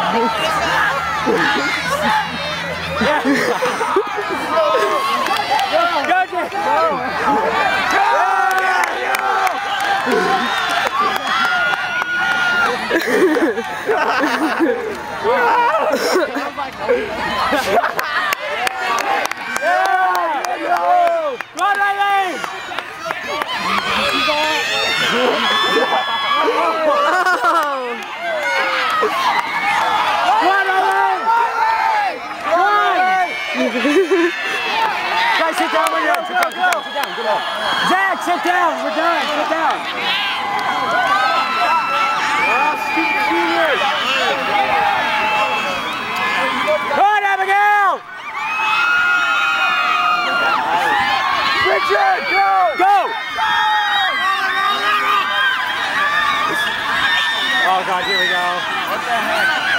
Guys, sit down when you're done. Sit down. Get up. Zach, sit down. We're done. Sit down. Stupid juniors. Come on, Abigail. Richard, go. Go. Oh, God, here we go. What the heck?